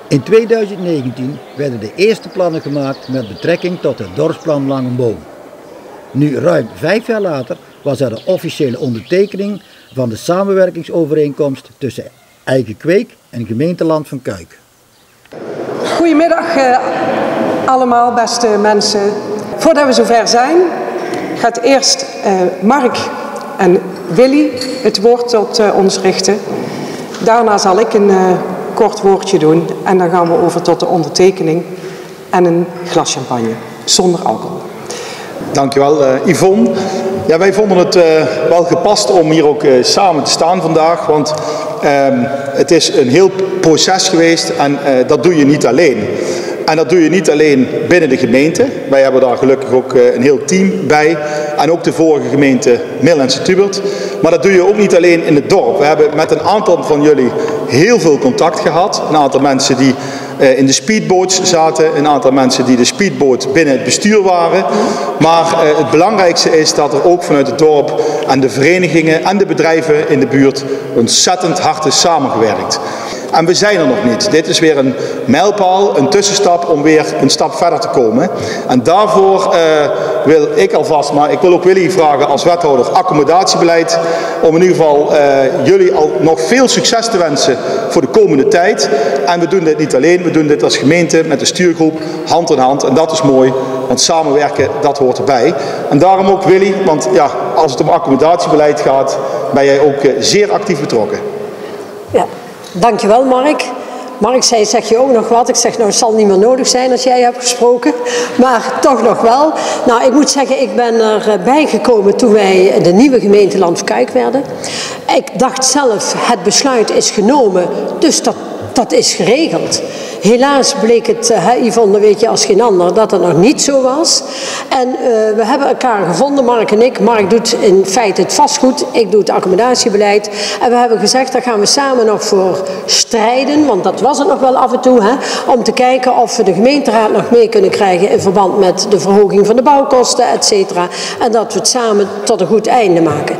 In 2019 werden de eerste plannen gemaakt met betrekking tot het dorpsplan Langenboom. Nu ruim 5 jaar later was er de officiële ondertekening van de samenwerkingsovereenkomst tussen Eigen Kweek en gemeenteland van Kuik. Goedemiddag allemaal, beste mensen. Voordat we zover zijn, gaat eerst Mark en Willy het woord tot ons richten. Daarna zal ik een kort woordje doen en dan gaan we over tot de ondertekening en een glas champagne, zonder alcohol. Dankjewel Yvonne. Ja, wij vonden het wel gepast om hier ook samen te staan vandaag, want het is een heel proces geweest en dat doe je niet alleen. En dat doe je niet alleen binnen de gemeente. Wij hebben daar gelukkig ook een heel team bij. En ook de vorige gemeente Middellandse-Tubert. Maar dat doe je ook niet alleen in het dorp. We hebben met een aantal van jullie heel veel contact gehad. Een aantal mensen die in de speedboats zaten. Een aantal mensen die de speedboot binnen het bestuur waren. Maar het belangrijkste is dat er ook vanuit het dorp en de verenigingen en de bedrijven in de buurt ontzettend hard is samengewerkt. En we zijn er nog niet. Dit is weer een mijlpaal, een tussenstap om weer een stap verder te komen. En daarvoor wil ik alvast, maar ik wil ook Willy vragen als wethouder accommodatiebeleid, om in ieder geval jullie al nog veel succes te wensen voor de komende tijd. En we doen dit niet alleen, we doen dit als gemeente met de stuurgroep, hand in hand. En dat is mooi, want samenwerken, dat hoort erbij. En daarom ook Willy, want ja, als het om accomodatiebeleid gaat, ben jij ook zeer actief betrokken. Ja. Dankjewel Mark. Mark zei, zeg je ook nog wat? Ik zeg, nou het zal niet meer nodig zijn als jij hebt gesproken. Maar toch nog wel. Nou, ik moet zeggen, ik ben erbij gekomen toen wij de nieuwe gemeente Land van Kuik werden. Ik dacht zelf, het besluit is genomen, dus dat is geregeld. Helaas bleek het, Yvonne, weet je als geen ander, dat het nog niet zo was. En we hebben elkaar gevonden, Mark en ik. Mark doet in feite het vastgoed, ik doe het accomodatiebeleid. En we hebben gezegd, daar gaan we samen nog voor strijden, want dat was het nog wel af en toe, om te kijken of we de gemeenteraad nog mee kunnen krijgen in verband met de verhoging van de bouwkosten, et cetera. En dat we het samen tot een goed einde maken.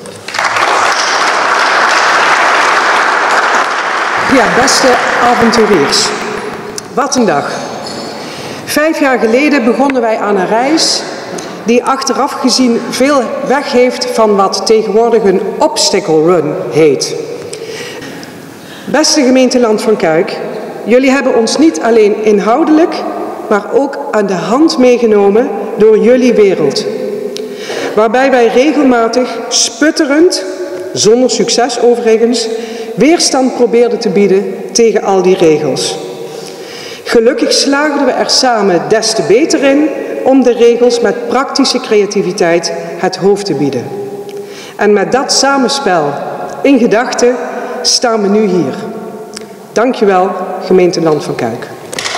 Ja, beste avonturiers. Wat een dag. 5 jaar geleden begonnen wij aan een reis die achteraf gezien veel weg heeft van wat tegenwoordig een obstacle run heet. Beste gemeente Land van Kuik, jullie hebben ons niet alleen inhoudelijk, maar ook aan de hand meegenomen door jullie wereld. Waarbij wij regelmatig sputterend, zonder succes overigens, weerstand probeerden te bieden tegen al die regels. Gelukkig slaagden we er samen des te beter in om de regels met praktische creativiteit het hoofd te bieden. En met dat samenspel in gedachten staan we nu hier. Dankjewel, gemeente Land van Kuik.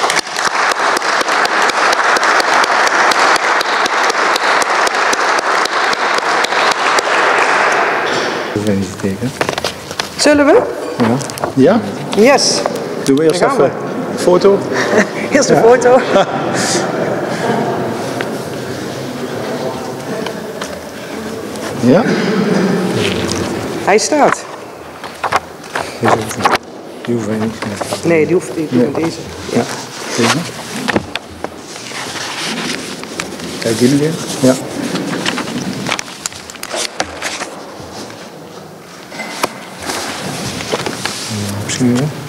Zullen we? Ja? Yes. Doen we eerst even een foto? Eerst een foto. Ja? Hij staat. Die hoeven we niet. Nee, die hoeft niet. Nee. Deze. Ja. Deze. Kijk jullie weer? Ja. Misschien wel.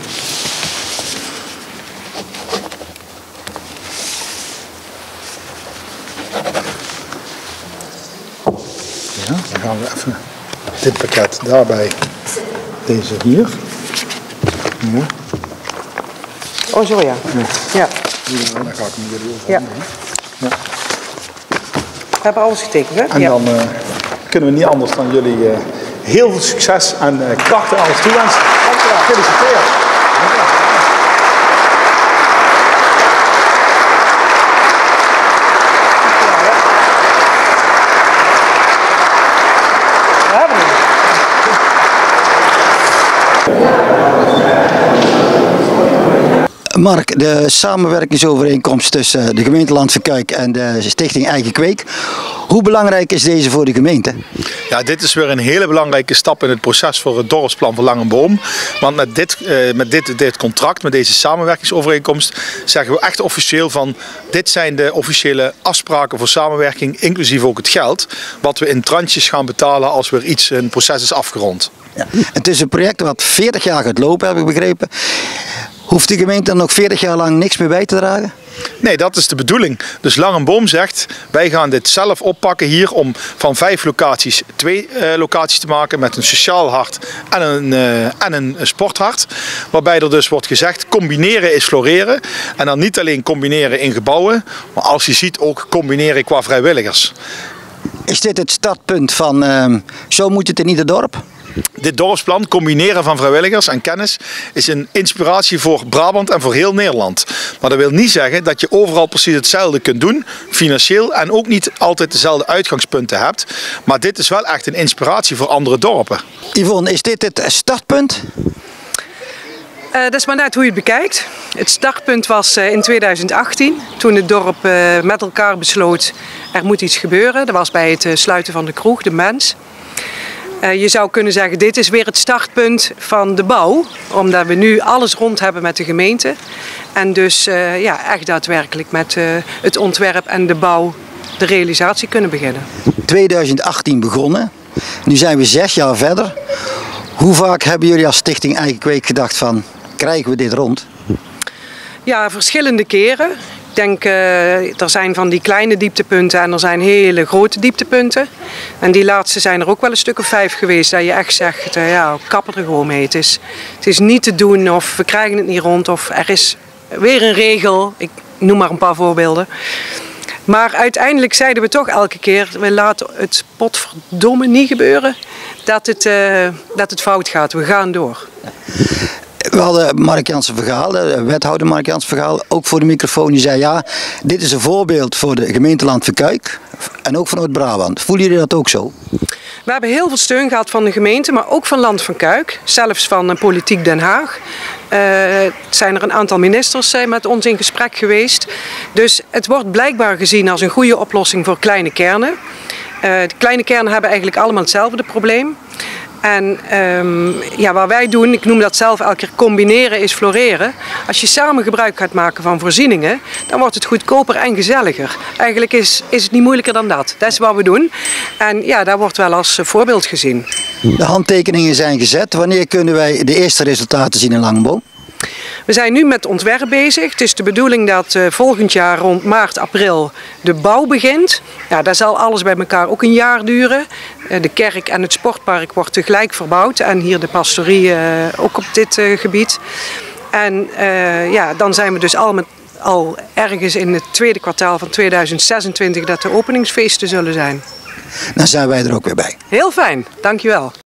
Ja, dan gaan we even dit pakket daarbij, deze hier. Ja. Oh zo ja. Ja. Dan ga ik met jullie over. Ja. Ja. We hebben alles getekend, hè? En dan kunnen we niet anders dan jullie heel veel succes en kracht en alles toewensen. Gefeliciteerd. Mark, de samenwerkingsovereenkomst tussen de gemeente Land van Kuik en de stichting Eigen Kweek. Hoe belangrijk is deze voor de gemeente? Ja, dit is weer een hele belangrijke stap in het proces voor het dorpsplan van Langenboom. Want met dit contract, met deze samenwerkingsovereenkomst, zeggen we echt officieel van dit zijn de officiële afspraken voor samenwerking, inclusief ook het geld, wat we in tranches gaan betalen als weer een proces is afgerond. Ja. Het is een project wat 40 jaar gaat lopen, heb ik begrepen. Hoeft de gemeente dan nog 40 jaar lang niks meer bij te dragen? Nee, dat is de bedoeling. Dus Langenboom zegt, wij gaan dit zelf oppakken hier om van 5 locaties 2 locaties te maken met een sociaal hart en een sporthart. Waarbij er dus wordt gezegd, combineren is floreren. En dan niet alleen combineren in gebouwen, maar als je ziet ook combineren qua vrijwilligers. Is dit het startpunt van zo moet het in ieder dorp? Dit dorpsplan, combineren van vrijwilligers en kennis, is een inspiratie voor Brabant en voor heel Nederland. Maar dat wil niet zeggen dat je overal precies hetzelfde kunt doen, financieel, en ook niet altijd dezelfde uitgangspunten hebt. Maar dit is wel echt een inspiratie voor andere dorpen. Yvonne, is dit het startpunt? Dat is maar net hoe je het bekijkt. Het startpunt was in 2018, toen het dorp met elkaar besloot, er moet iets gebeuren. Dat was bij het sluiten van de kroeg, de Mens. Je zou kunnen zeggen, dit is weer het startpunt van de bouw, omdat we nu alles rond hebben met de gemeente. En dus echt daadwerkelijk met het ontwerp en de bouw, de realisatie kunnen beginnen. 2018 begonnen, nu zijn we 6 jaar verder. Hoe vaak hebben jullie als Stichting Eigen Kweek gedacht van, krijgen we dit rond? Ja, verschillende keren. Ik denk, er zijn van die kleine dieptepunten en er zijn hele grote dieptepunten. En die laatste zijn er ook wel een stuk of 5 geweest. Dat je echt zegt, kap er gewoon mee. Het is niet te doen of we krijgen het niet rond of er is weer een regel. Ik noem maar een paar voorbeelden. Maar uiteindelijk zeiden we toch elke keer, we laten het potverdomme niet gebeuren dat het fout gaat. We gaan door. We hadden Mark Jansen Vergaal, de wethouder Mark Jansen Vergaal, ook voor de microfoon. Die zei ja, dit is een voorbeeld voor de gemeente Land van Kuik en ook van Noord-Brabant. Voelen jullie dat ook zo? We hebben heel veel steun gehad van de gemeente, maar ook van Land van Kuik. Zelfs van Politiek Den Haag. Zijn er een aantal ministers met ons in gesprek geweest. Dus het wordt blijkbaar gezien als een goede oplossing voor kleine kernen. De kleine kernen hebben eigenlijk allemaal hetzelfde probleem. En wat wij doen, ik noem dat zelf elke keer combineren is floreren. Als je samen gebruik gaat maken van voorzieningen, dan wordt het goedkoper en gezelliger. Eigenlijk is het niet moeilijker dan dat. Dat is wat we doen. En ja, dat wordt wel als voorbeeld gezien. De handtekeningen zijn gezet. Wanneer kunnen wij de eerste resultaten zien in Langenboom? We zijn nu met ontwerp bezig. Het is de bedoeling dat volgend jaar rond maart, april de bouw begint. Ja, daar zal alles bij elkaar ook een jaar duren. De kerk en het sportpark wordt tegelijk verbouwd. En hier de pastorie ook op dit gebied. En dan zijn we dus al ergens in het tweede kwartaal van 2026 dat de openingsfeesten zullen zijn. Dan zijn wij er ook weer bij. Heel fijn, dankjewel.